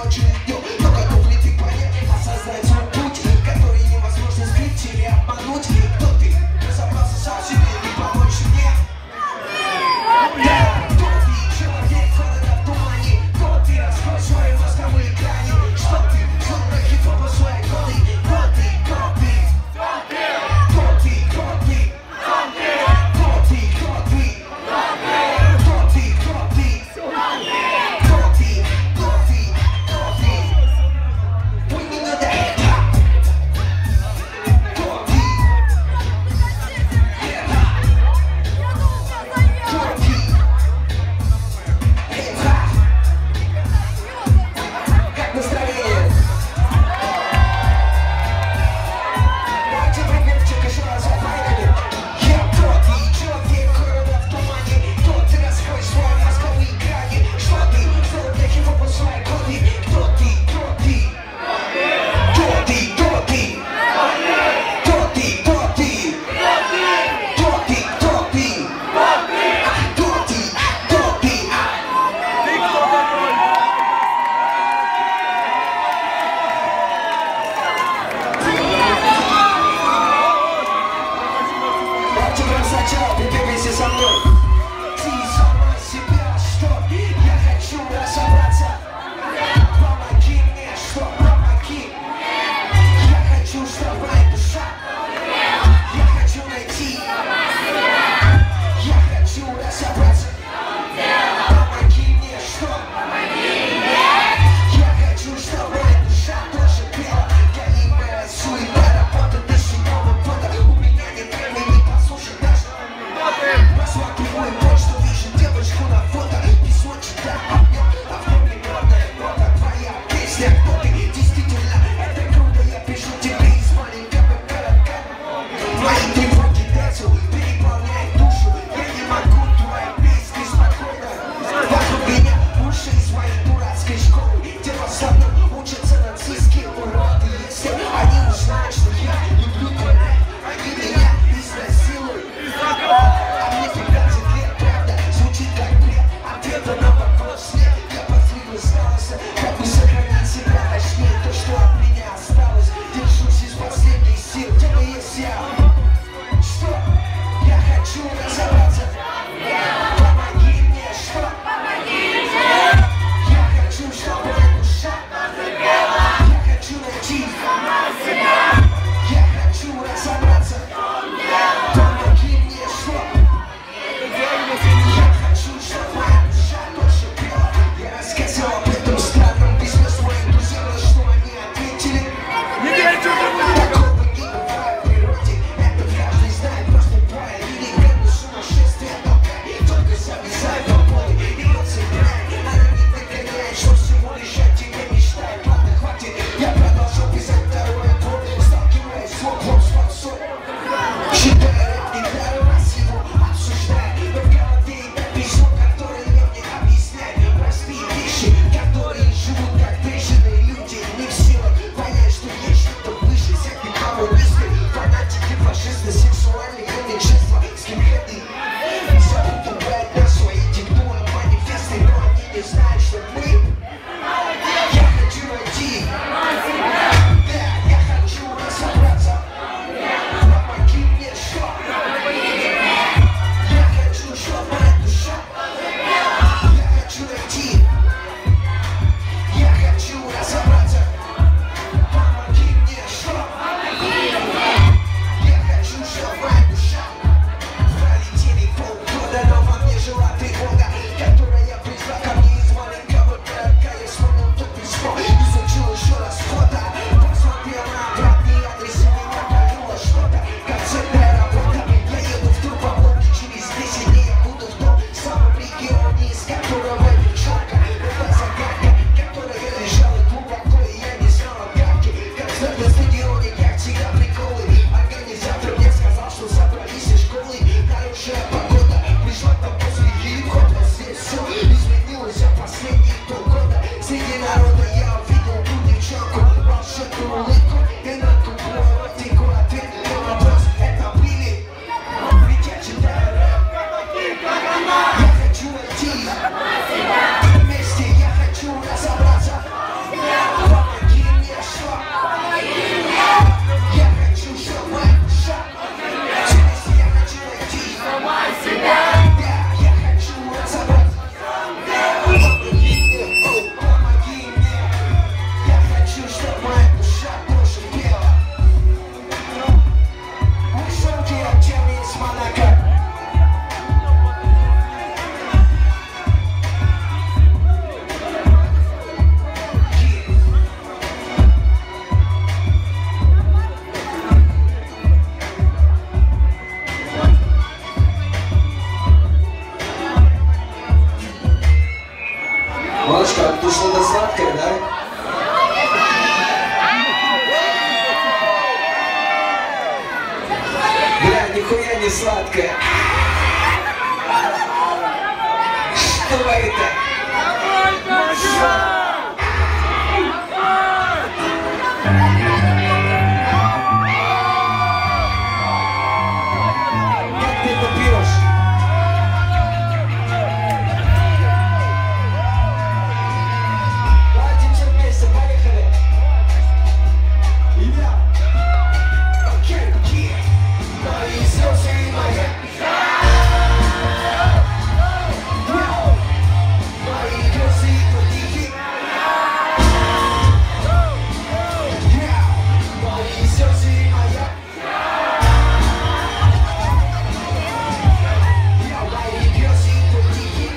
ночью и днем. Но готов ли ты понять, осознать свой путь, который невозможно скрыть или обмануть? Кто ты? Разобрался сам себе, не помочь мне? Да, кто ты? Человек, города в тумане. Кто ты? Раскрой свои мозговые грани. Что ты? Злобный хип-хоп своей годы. Кто ты? Кто ты? Кто ты? Кто ты? Кто ты? Кто ты? Кто ты? Кто ты? Кто ты? Кто ты? Кто ты? сладкая. Что это? Как ты это пьешь? Давайте все вместе, поехали. Окей, мои слезы и моя. Мои грезы и потихи. Мои слезы и моя. Мои грезы и потихи.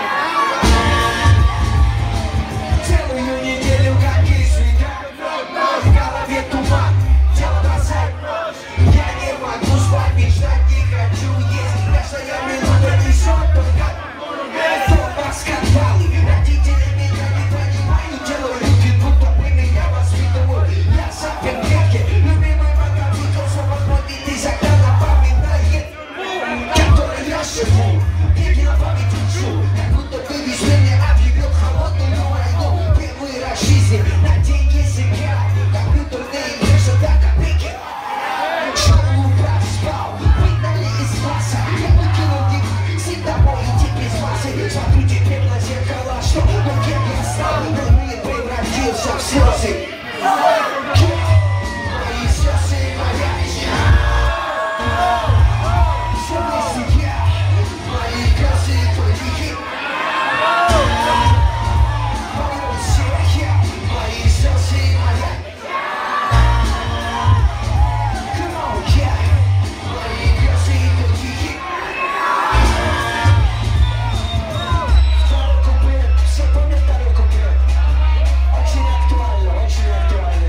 Целую неделю, как и света. В голове туман, тело бросает. Я не могу спать, мечтать не хочу есть. Каждая минута несет только дома скандалы. Родители меня не понимают, делаю вид, будто бы меня воспитывают. Я сапер клетки, любимый мотоцикл свободный из окна напоминает, который я живу. Веки на память учу, как будто ты без меня объявил холодную войну. Первый раз в жизни на деньги себя, компьютерные игры, что до копейки. Школу проспал, выгнали из класса. Я выкинул дикси домой, идти без массы. Смотрю теперь на зеркало, что но кем я стал, но мир превратился в слезы. Мои слезы и моя все вместе я. Мои грезы и потихи. Мое сердце, мои слезы и моя. Come on, yeah. Мои грезы и потихи. Второй куплет, все помнят второй куплет. Очень актуально, очень актуально.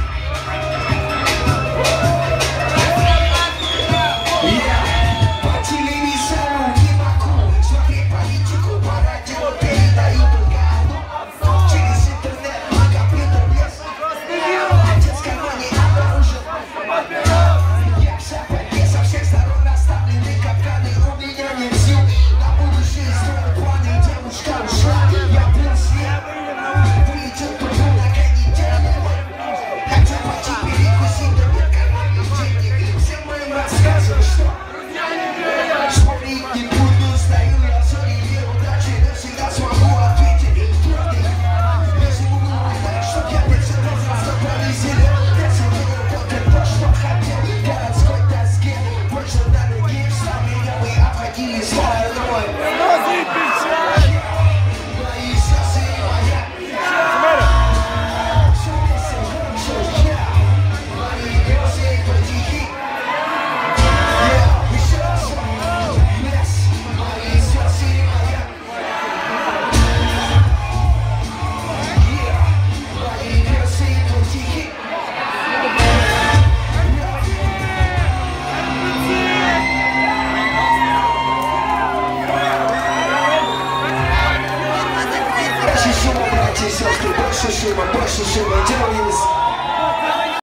По телевизору не могу смотреть политику, по радио передают только одну. Через интернет на компьютер влез. Отец в кармане обнаружил. Я в сапоге, со всех сторон расставлены капканы. У меня нет сил на будущее, строят планы. Девушка ушла, я был с ней. Вылетел трубу на канителе. Хотел пойти перекусить, да нет карманных денег. Всем моим рассказываю, что вспомнить не буду, стою я в зоне неудачи, но всегда смогу ответить твердый. Если бы было так, чтоб я персонаж просто повеселил. Если бы только то, что хотел, в городской тоске. Больше на других стал, меня вы обходили стороной. Мои слезы и моя. Все вместе громче я. Мои грезы и потихи. Еще раз. Yes. Мои слезы и моя. Мои грезы и потихи. Больше шума, братья и сестры, больше шума, делаю